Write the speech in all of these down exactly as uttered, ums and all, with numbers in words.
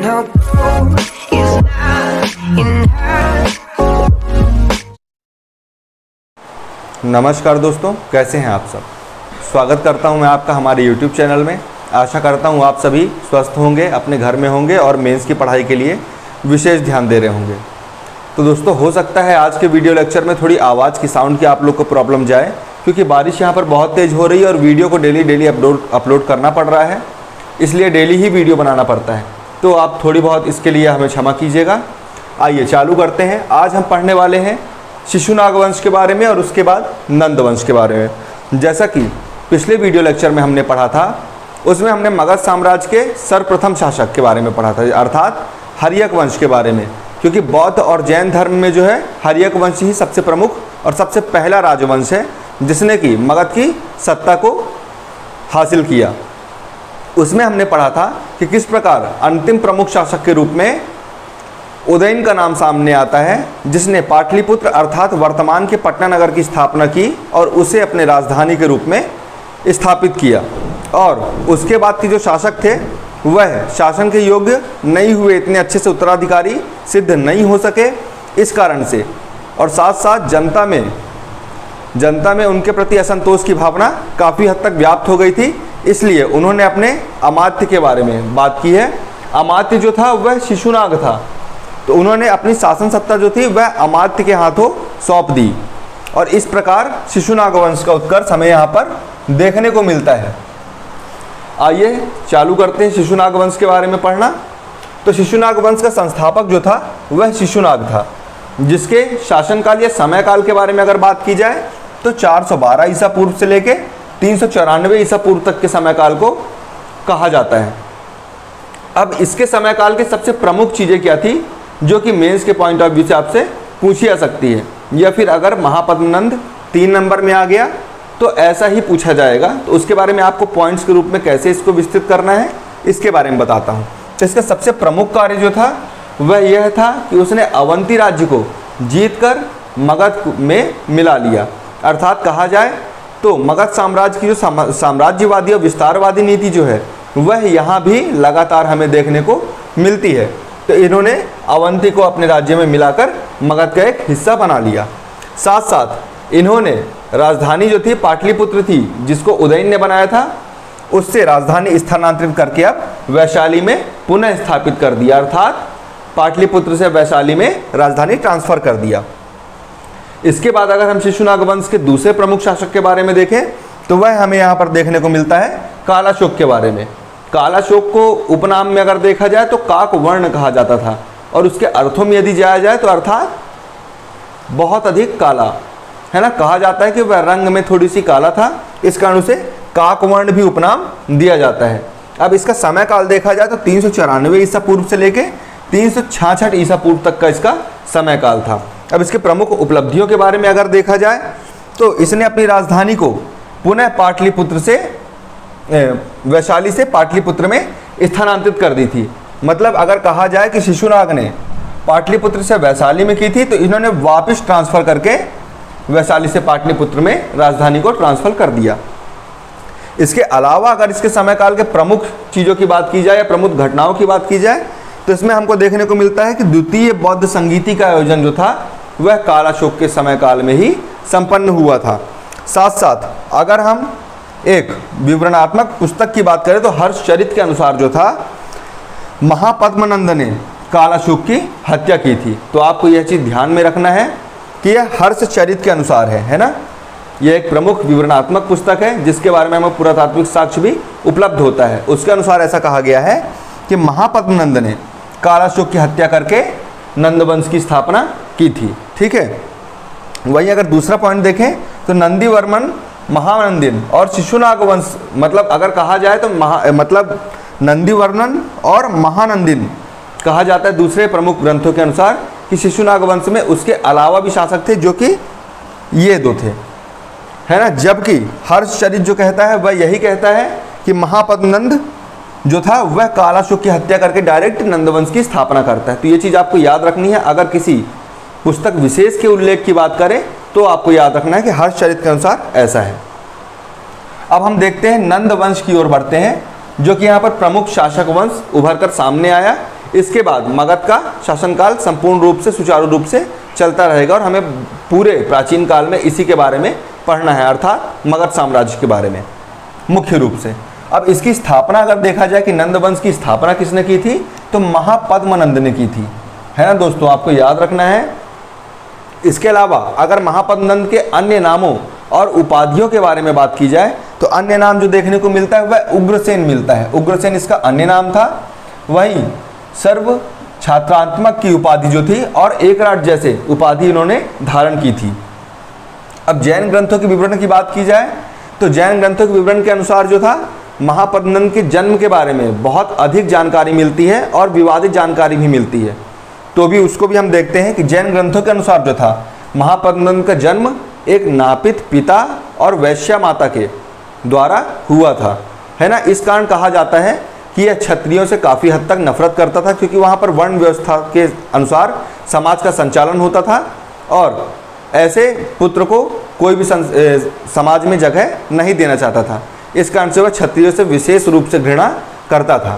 her goal is not enough. नमस्कार दोस्तों, कैसे हैं आप सब। स्वागत करता हूं मैं आपका हमारे यूट्यूब चैनल में। आशा करता हूं आप सभी स्वस्थ होंगे, अपने घर में होंगे और मेंस की पढ़ाई के लिए विशेष ध्यान दे रहे होंगे। तो दोस्तों, हो सकता है आज के वीडियो लेक्चर में थोड़ी आवाज़ की, साउंड की आप लोग को प्रॉब्लम जाए, क्योंकि बारिश यहाँ पर बहुत तेज़ हो रही है और वीडियो को डेली डेली अपलोड अपलोड करना पड़ रहा है, इसलिए डेली ही वीडियो बनाना पड़ता है। तो आप थोड़ी बहुत इसके लिए हमें क्षमा कीजिएगा। आइए चालू करते हैं। आज हम पढ़ने वाले हैं शिशुनाग वंश के बारे में और उसके बाद नंद वंश के बारे में। जैसा कि पिछले वीडियो लेक्चर में हमने पढ़ा था, उसमें हमने मगध साम्राज्य के सर्वप्रथम शासक के बारे में पढ़ा था, अर्थात हर्यक वंश के बारे में, क्योंकि बौद्ध और जैन धर्म में जो है हर्यक वंश ही सबसे प्रमुख और सबसे पहला राजवंश है जिसने कि मगध की सत्ता को हासिल किया। उसमें हमने पढ़ा था कि किस प्रकार अंतिम प्रमुख शासक के रूप में उदयन का नाम सामने आता है, जिसने पाटलिपुत्र अर्थात वर्तमान के पटना नगर की स्थापना की और उसे अपने राजधानी के रूप में स्थापित किया। और उसके बाद के जो शासक थे वह शासन के योग्य नहीं हुए, इतने अच्छे से उत्तराधिकारी सिद्ध नहीं हो सके इस कारण से, और साथ साथ जनता में जनता में उनके प्रति असंतोष की भावना काफ़ी हद तक व्याप्त हो गई थी। इसलिए उन्होंने अपने अमात्य के बारे में बात की है। अमात्य जो था वह शिशुनाग था, तो उन्होंने अपनी शासन सत्ता जो थी वह अमात्य के हाथों सौंप दी, और इस प्रकार शिशुनाग वंश का उत्कर्ष हमें यहाँ पर देखने को मिलता है। आइए चालू करते हैं शिशुनाग वंश के बारे में पढ़ना। तो शिशुनाग वंश का संस्थापक जो था वह शिशुनाग था, जिसके शासनकाल या समयकाल के बारे में अगर बात की जाए तो चार सौ बारह ईसा पूर्व से लेके तीन सौ चौरानवे ईसा पूर्व तक के समयकाल को कहा जाता है। अब इसके समयकाल के सबसे प्रमुख चीज़ें क्या थी जो कि मेंस के पॉइंट ऑफ व्यू से आपसे पूछी जा सकती है, या फिर अगर महापद्मनंद तीन नंबर में आ गया तो ऐसा ही पूछा जाएगा। तो उसके बारे में आपको पॉइंट्स के रूप में कैसे इसको विस्तृत करना है इसके बारे में बताता हूँ। तो इसका सबसे प्रमुख कार्य जो था वह यह था कि उसने अवंती राज्य को जीतकर मगध में मिला लिया। अर्थात कहा जाए तो मगध साम्राज्य की जो साम्राज्यवादी और विस्तारवादी नीति जो है वह यहाँ भी लगातार हमें देखने को मिलती है। तो इन्होंने अवंती को अपने राज्य में मिलाकर मगध का एक हिस्सा बना लिया। साथ साथ इन्होंने राजधानी जो थी पाटलिपुत्र थी, जिसको उदयन ने बनाया था, उससे राजधानी स्थानांतरित करके अब वैशाली में पुनः स्थापित कर दिया। अर्थात पाटलिपुत्र से वैशाली में राजधानी ट्रांसफर कर दिया। इसके बाद अगर हम शिशुनाग वंश के दूसरे प्रमुख शासक के बारे में देखें तो वह हमें यहाँ पर देखने को मिलता है कालाशोक के बारे में। कालाशोक को उपनाम में अगर देखा जाए तो काक वर्ण कहा जाता था, और उसके अर्थों में यदि जाया जाए तो अर्थात बहुत अधिक काला, है ना। कहा जाता है कि वह रंग में थोड़ी सी काला था, इस कारण उसे काक वर्ण भी उपनाम दिया जाता है। अब इसका समय काल देखा जाए तो तीन सौ चौरानवे ईसा पूर्व से लेके तीन सौ छाछठ ईसा पूर्व तक का इसका समय काल था। अब इसके प्रमुख उपलब्धियों के बारे में अगर देखा जाए तो इसने अपनी राजधानी को पुनः पाटलिपुत्र से वैशाली से पाटलिपुत्र में स्थानांतरित कर दी थी। मतलब अगर कहा जाए कि शिशुनाग ने पाटलिपुत्र से वैशाली में की थी, तो इन्होंने वापस ट्रांसफ़र करके वैशाली से पाटलिपुत्र में राजधानी को ट्रांसफ़र कर दिया। इसके अलावा अगर इसके समयकाल के प्रमुख चीज़ों की बात की जाए या प्रमुख घटनाओं की बात की जाए तो इसमें हमको देखने को मिलता है कि द्वितीय बौद्ध संगीति का आयोजन जो था वह कालाशोक के समयकाल में ही संपन्न हुआ था। साथ साथ अगर हम एक विवरणात्मक पुस्तक की बात करें तो हर्षचरित के अनुसार जो था महापद्मनंद ने कालाशोक की हत्या की थी। तो आपको यह चीज़ ध्यान में रखना है कि यह हर्षचरित के अनुसार है, है ना। यह एक प्रमुख विवरणात्मक पुस्तक है जिसके बारे में हमें पुरातात्विक साक्ष्य भी उपलब्ध होता है। उसके अनुसार ऐसा कहा गया है कि महापद्मनंद ने कालाशोक की हत्या करके नंदवंश की स्थापना की थी। ठीक है। वहीं अगर दूसरा पॉइंट देखें तो नंदीवर्मन, महानंदिन और शिशुनाग वंश, मतलब अगर कहा जाए तो महा मतलब नंदीवर्मन और महानंदिन कहा जाता है दूसरे प्रमुख ग्रंथों के अनुसार कि शिशुनाग वंश में उसके अलावा भी शासक थे जो कि ये दो थे, है ना। जबकि हर्षचरित जो कहता है वह यही कहता है कि महापद्मनंद जो था वह कालाशोक की हत्या करके डायरेक्ट नंदवंश की स्थापना करता है। तो ये चीज़ आपको याद रखनी है। अगर किसी पुस्तक विशेष के उल्लेख की बात करें तो आपको याद रखना है कि हर्षचरित के अनुसार ऐसा है। अब हम देखते हैं नंद वंश की ओर बढ़ते हैं, जो कि यहाँ पर प्रमुख शासक वंश उभर कर सामने आया। इसके बाद मगध का शासनकाल संपूर्ण रूप से सुचारू रूप से चलता रहेगा और हमें पूरे प्राचीन काल में इसी के बारे में पढ़ना है, अर्थात मगध साम्राज्य के बारे में मुख्य रूप से। अब इसकी स्थापना अगर देखा जाए कि नंद वंश की स्थापना किसने की थी, तो महापद्मनंद ने की थी, है ना दोस्तों, आपको याद रखना है। इसके अलावा अगर महापद्मनंद के अन्य नामों और उपाधियों के बारे में बात की जाए तो अन्य नाम जो देखने को मिलता है वह उग्रसेन मिलता है। उग्रसेन इसका अन्य नाम था। वहीं सर्व छात्रात्मक की उपाधि जो थी और एकराट जैसे उपाधि इन्होंने धारण की थी। अब जैन ग्रंथों के विवरण की बात की जाए तो जैन ग्रंथों के विवरण के अनुसार जो था महापद्मनंद के जन्म के बारे में बहुत अधिक जानकारी मिलती है और विवादित जानकारी भी मिलती है। तो भी उसको भी हम देखते हैं कि जैन ग्रंथों के अनुसार जो था महापद्मनंद का जन्म एक नापित पिता और वैश्या माता के द्वारा हुआ था, है ना। इस कारण कहा जाता है कि यह क्षत्रियों से काफ़ी हद तक नफरत करता था, क्योंकि वहाँ पर वर्ण व्यवस्था के अनुसार समाज का संचालन होता था और ऐसे पुत्र को कोई भी समाज में जगह नहीं देना चाहता था। इस कारण से वह क्षत्रियों से विशेष रूप से घृणा करता था।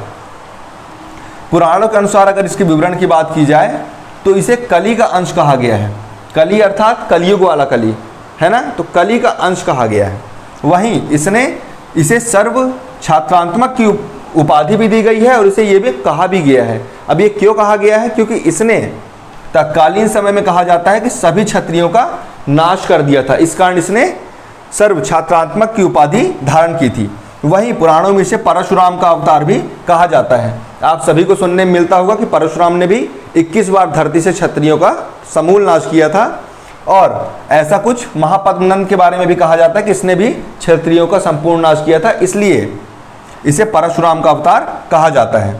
पुराणों के अनुसार अगर इसके विवरण की बात की जाए तो इसे कली का अंश कहा गया है। कली अर्थात कलयुग वाला कली, है ना, तो कली का अंश कहा गया है। वहीं इसने इसे सर्व छात्रात्मक की उपाधि भी दी गई है और इसे ये भी कहा भी गया है। अब ये क्यों कहा गया है, क्योंकि इसने तत्कालीन समय में कहा जाता है कि सभी क्षत्रियों का नाश कर दिया था, इस कारण इसने सर्व छात्रात्मक की उपाधि धारण की थी। वहीं पुराणों में इसे परशुराम का अवतार भी कहा जाता है। आप सभी को सुनने में मिलता होगा कि परशुराम ने भी इक्कीस बार धरती से क्षत्रियों का समूल नाश किया था और ऐसा कुछ महापद्मनंद के बारे में भी कहा जाता है कि इसने भी क्षत्रियों का संपूर्ण नाश किया था, इसलिए इसे परशुराम का अवतार कहा जाता है।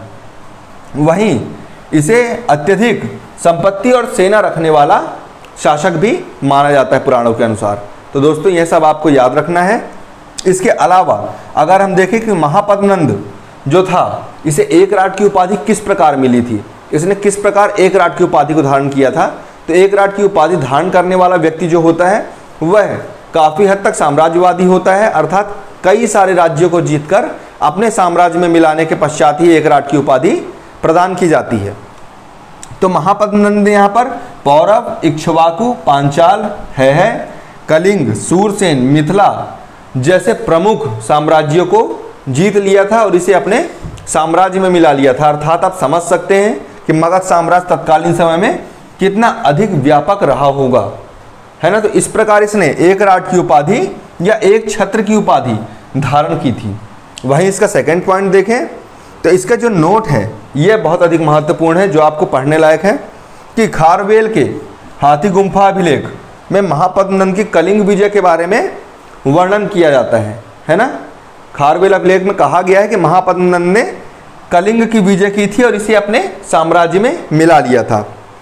वहीं इसे अत्यधिक संपत्ति और सेना रखने वाला शासक भी माना जाता है पुराणों के अनुसार। तो दोस्तों यह सब आपको याद रखना है। इसके अलावा अगर हम देखें कि महापद्मनंद जो था इसे एकराट की उपाधि किस प्रकार मिली थी, इसने किस प्रकार एकराट की उपाधि को धारण किया था, तो एकराट की उपाधि धारण करने वाला व्यक्ति जो होता है वह काफ़ी हद तक साम्राज्यवादी होता है, अर्थात कई सारे राज्यों को जीतकर अपने साम्राज्य में मिलाने के पश्चात ही एकराट की उपाधि प्रदान की जाती है। तो महापद्मनंद ने यहाँ पर पौरव, इक्ष्वाकु, पांचाल, है, है कलिंग, सूरसेन, मिथिला जैसे प्रमुख साम्राज्यों को जीत लिया था और इसे अपने साम्राज्य में मिला लिया था। अर्थात आप समझ सकते हैं कि मगध साम्राज्य तत्कालीन समय में कितना अधिक व्यापक रहा होगा, है ना। तो इस प्रकार इसने एकराट की उपाधि या एक छत्र की उपाधि धारण की थी। वहीं इसका सेकंड पॉइंट देखें तो इसका जो नोट है यह बहुत अधिक महत्वपूर्ण है, जो आपको पढ़ने लायक है कि खारवेल के हाथी गुम्फा अभिलेख में महापद्मनंद की कलिंग विजय के बारे में वर्णन किया जाता है, है ना। खारवेल अभिलेख में कहा गया है कि महापद्मनंद ने कलिंग की विजय की थी और इसे अपने साम्राज्य में मिला लिया था।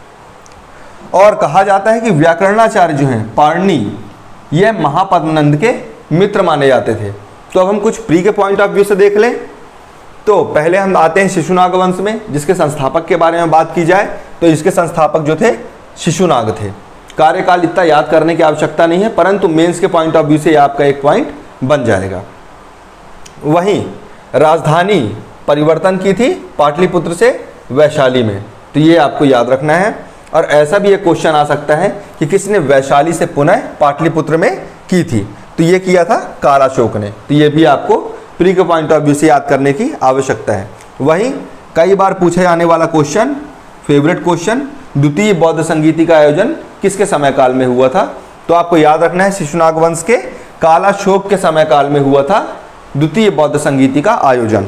और कहा जाता है कि व्याकरणाचार्य जो हैं पाणिनि, यह महापद्मनंद के मित्र माने जाते थे। तो अब हम कुछ प्री के पॉइंट ऑफ व्यू से देख लें तो पहले हम आते हैं शिशुनाग वंश में, जिसके संस्थापक के बारे में बात की जाए तो इसके संस्थापक जो थे शिशुनाग थे। कार्यकाल इतना याद करने की आवश्यकता नहीं है, परंतु मेंस के पॉइंट ऑफ व्यू से आपका एक पॉइंट बन जाएगा। वहीं राजधानी परिवर्तन की थी पाटलिपुत्र से वैशाली में, तो ये आपको याद रखना है। और ऐसा भी एक क्वेश्चन आ सकता है कि किसने वैशाली से पुनः पाटलिपुत्र में की थी, तो ये किया था कालाशोक ने। तो ये भी आपको प्री के पॉइंट ऑफ व्यू से याद करने की आवश्यकता है। वहीं कई बार पूछे जाने वाला क्वेश्चन, फेवरेट क्वेश्चन, द्वितीय बौद्ध संगीति का आयोजन किसके समय काल में हुआ था, तो आपको याद रखना है शिशुनाग वंश के कालाशोक के समय काल में हुआ था द्वितीय बौद्ध संगीति का आयोजन।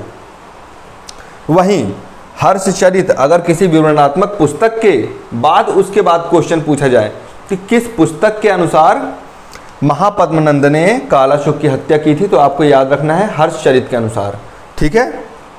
वहीं हर्षचरित अगर किसी विवरणात्मक पुस्तक के बाद उसके बाद क्वेश्चन पूछा जाए कि किस पुस्तक के अनुसार महापद्मनंद ने कालाशोक की हत्या की थी, तो आपको याद रखना है हर्षचरित के अनुसार, ठीक है।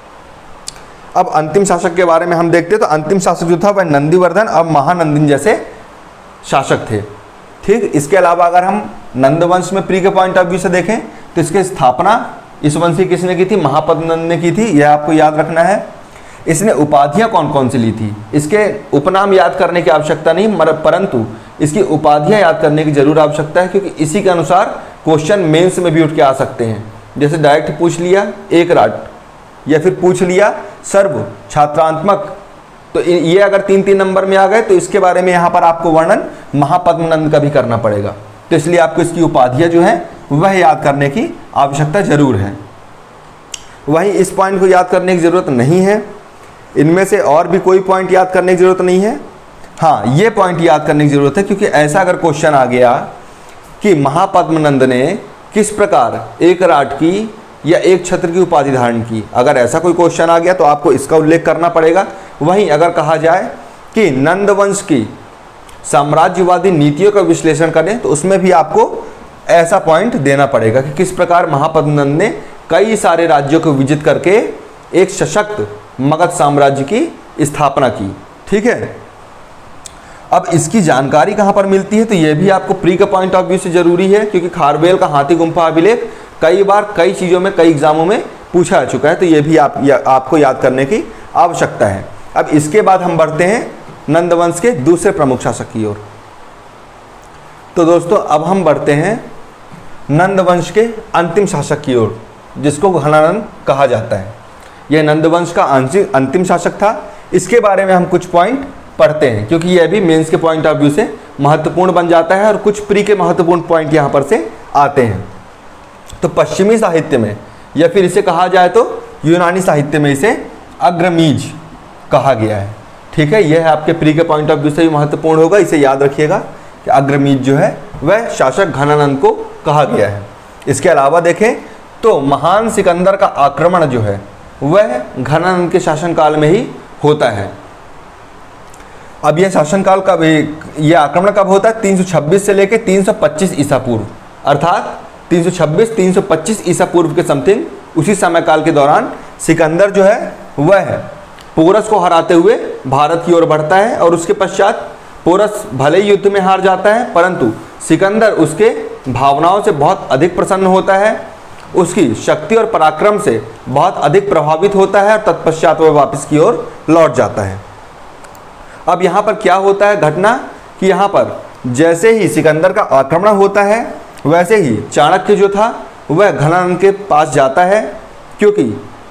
अब अंतिम शासक के बारे में हम देखते हैं तो अंतिम शासक जो था वह नंदीवर्धन और महानंदिन जैसे शासक थे, ठीक। इसके अलावा अगर हम नंदवंश में प्री के पॉइंट ऑफ व्यू से देखें तो इसकी स्थापना इस वंश की किसने की थी, महापद्मनंद ने की थी, यह आपको याद रखना है। इसने उपाधियां कौन कौन सी ली थी, इसके उपनाम याद करने की आवश्यकता नहीं, परंतु इसकी उपाधियां याद करने की जरूर आवश्यकता है, क्योंकि इसी के अनुसार क्वेश्चन मेंस में भी उठ के आ सकते हैं। जैसे डायरेक्ट पूछ लिया एकराट, या फिर पूछ लिया सर्व छात्रात्मक तो ये अगर तीन तीन नंबर में आ गए तो इसके बारे में यहाँ पर आपको वर्णन महापद्मनंद का भी करना पड़ेगा। तो इसलिए आपको इसकी उपाधियाँ जो हैं वह याद करने की आवश्यकता जरूर है। वहीं इस पॉइंट को याद करने की ज़रूरत नहीं है। इनमें से और भी कोई पॉइंट याद करने की ज़रूरत नहीं है। हाँ, ये पॉइंट याद करने की ज़रूरत है, क्योंकि ऐसा अगर क्वेश्चन आ गया कि महापद्मनंद ने किस प्रकार एक राट की या एक छत्र की उपाधि धारण की, अगर ऐसा कोई क्वेश्चन आ गया तो आपको इसका उल्लेख करना पड़ेगा। वहीं अगर कहा जाए कि नंदवंश की साम्राज्यवादी नीतियों का विश्लेषण करें तो उसमें भी आपको ऐसा पॉइंट देना पड़ेगा कि किस प्रकार महापद्मनंद ने कई सारे राज्यों को विजित करके एक सशक्त मगध साम्राज्य की स्थापना की। ठीक है, अब इसकी जानकारी कहाँ पर मिलती है, तो यह भी आपको प्री का पॉइंट ऑफ व्यू से जरूरी है, क्योंकि खारवेल का हाथी गुम्फा अभिलेख कई बार कई चीज़ों में कई एग्जामों में पूछा जा चुका है। तो ये भी आप या, आपको याद करने की आवश्यकता है। अब इसके बाद हम बढ़ते हैं नंदवंश के दूसरे प्रमुख शासक की ओर। तो दोस्तों अब हम बढ़ते हैं नंदवंश के अंतिम शासक की ओर, जिसको घनानंद कहा जाता है। यह नंदवंश का अंतिम शासक था। इसके बारे में हम कुछ पॉइंट पढ़ते हैं, क्योंकि यह भी मेंस के पॉइंट ऑफ व्यू से महत्वपूर्ण बन जाता है और कुछ प्री के महत्वपूर्ण पॉइंट यहाँ पर से आते हैं। तो पश्चिमी साहित्य में, या फिर इसे कहा जाए तो यूनानी साहित्य में इसे अग्रमीज कहा गया है। ठीक है, यह आपके प्री के पॉइंट ऑफ व्यू से भी महत्वपूर्ण होगा। इसे याद रखिएगा कि अग्रमीज जो है वह शासक घनानंद को कहा गया है। इसके अलावा देखें तो महान सिकंदर का आक्रमण जो है वह घनानंद के शासनकाल में ही होता है। अब यह शासनकाल कब, यह आक्रमण कब होता है? तीन सौ छब्बीस से लेकर तीन सौ पच्चीस ईसा पूर्व, अर्थात तीन सौ छब्बीस तीन सौ पच्चीस ईसा पूर्व के समथिंग उसी समय काल के दौरान सिकंदर जो है वह पोरस को हराते हुए भारत की ओर बढ़ता है। और उसके पश्चात पोरस भले ही युद्ध में हार जाता है, परंतु सिकंदर उसके भावनाओं से बहुत अधिक प्रसन्न होता है, उसकी शक्ति और पराक्रम से बहुत अधिक प्रभावित होता है और तत्पश्चात वह वापस की ओर लौट जाता है। अब यहाँ पर क्या होता है घटना कि यहाँ पर जैसे ही सिकंदर का आक्रमण होता है वैसे ही चाणक्य जो था वह घनानंद के पास जाता है, क्योंकि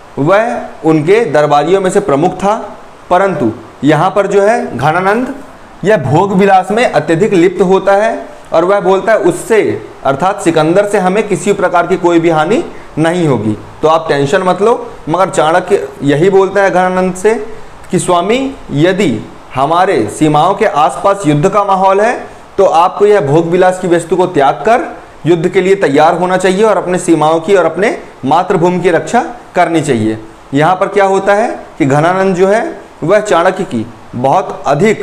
वह उनके दरबारियों में से प्रमुख था। परंतु यहाँ पर जो है घनानंद यह भोग विलास में अत्यधिक लिप्त होता है और वह बोलता है उससे अर्थात सिकंदर से हमें किसी प्रकार की कोई भी हानि नहीं होगी, तो आप टेंशन मत लो। मगर चाणक्य यही बोलता है घनानंद से कि स्वामी, यदि हमारे सीमाओं के आसपास युद्ध का माहौल है तो आपको यह भोग विलास की वस्तु को त्याग कर युद्ध के लिए तैयार होना चाहिए और अपने सीमाओं की और अपने मातृभूमि की रक्षा करनी चाहिए। यहाँ पर क्या होता है कि घनानंद जो है वह चाणक्य की बहुत अधिक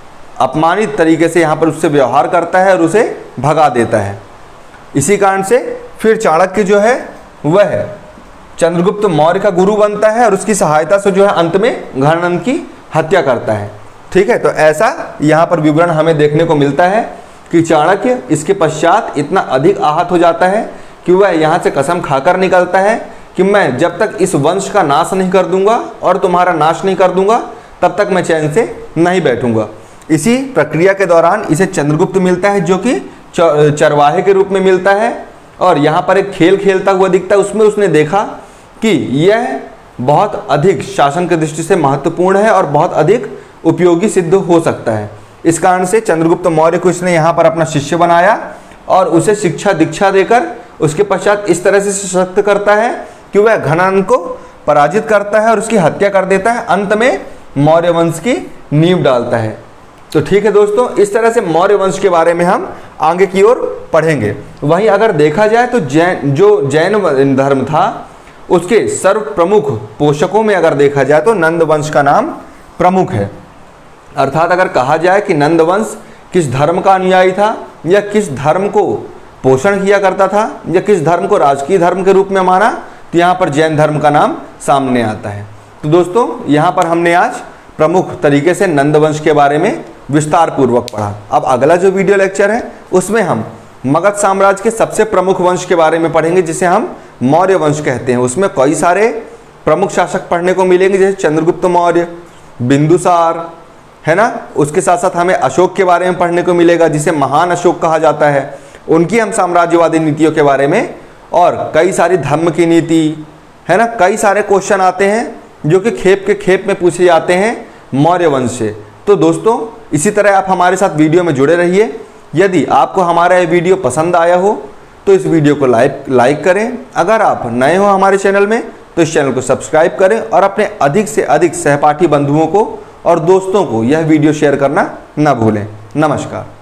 अपमानित तरीके से यहाँ पर उससे व्यवहार करता है और उसे भगा देता है। इसी कारण से फिर चाणक्य जो है वह चंद्रगुप्त मौर्य का गुरु बनता है और उसकी सहायता से जो है अंत में घनानंद की हत्या करता है। ठीक है, तो ऐसा यहाँ पर विवरण हमें देखने को मिलता है कि चाणक्य इसके पश्चात इतना अधिक आहत हो जाता है कि वह यहाँ से कसम खाकर निकलता है कि मैं जब तक इस वंश का नाश नहीं कर दूंगा और तुम्हारा नाश नहीं कर दूंगा तब तक मैं चैन से नहीं बैठूंगा। इसी प्रक्रिया के दौरान इसे चंद्रगुप्त मिलता है, जो कि चरवाहे के रूप में मिलता है और यहाँ पर एक खेल खेलता हुआ दिखता है। उसमें उसने देखा कि यह बहुत अधिक शासन की दृष्टि से महत्वपूर्ण है और बहुत अधिक उपयोगी सिद्ध हो सकता है। इस कारण से चंद्रगुप्त मौर्य को इसने यहाँ पर अपना शिष्य बनाया और उसे शिक्षा दीक्षा देकर उसके पश्चात इस तरह से सशक्त करता है कि वह घनानंद को पराजित करता है और उसकी हत्या कर देता है। अंत में मौर्य वंश की नींव डालता है। तो ठीक है दोस्तों, इस तरह से मौर्य वंश के बारे में हम आगे की ओर पढ़ेंगे। वहीं अगर देखा जाए तो जैन जो जैन धर्म था उसके सर्व प्रमुख पोषकों में अगर देखा जाए तो नंद वंश का नाम प्रमुख है। अर्थात अगर कहा जाए कि नंद वंश किस धर्म का अनुयायी था या किस धर्म को पोषण किया करता था या किस धर्म को राजकीय धर्म के रूप में माना, तो यहाँ पर जैन धर्म का नाम सामने आता है। तो दोस्तों यहाँ पर हमने आज प्रमुख तरीके से नंद वंश के बारे में विस्तार पूर्वक पढ़ा। अब अगला जो वीडियो लेक्चर है उसमें हम मगध साम्राज्य के सबसे प्रमुख वंश के बारे में पढ़ेंगे, जिसे हम मौर्य वंश कहते हैं। उसमें कई सारे प्रमुख शासक पढ़ने को मिलेंगे, जैसे चंद्रगुप्त मौर्य, बिंदुसार, है ना। उसके साथ साथ हमें अशोक के बारे में पढ़ने को मिलेगा, जिसे महान अशोक कहा जाता है। उनकी हम साम्राज्यवादी नीतियों के बारे में और कई सारी धर्म की नीति, है ना। कई सारे क्वेश्चन आते हैं जो कि खेप के खेप में पूछे जाते हैं मौर्य वंश से। तो दोस्तों इसी तरह आप हमारे साथ वीडियो में जुड़े रहिए। यदि आपको हमारा ये वीडियो पसंद आया हो तो इस वीडियो को लाइक लाइक करें। अगर आप नए हो हमारे चैनल में तो इस चैनल को सब्सक्राइब करें और अपने अधिक से अधिक सहपाठी बंधुओं को और दोस्तों को यह वीडियो शेयर करना न भूलें। नमस्कार।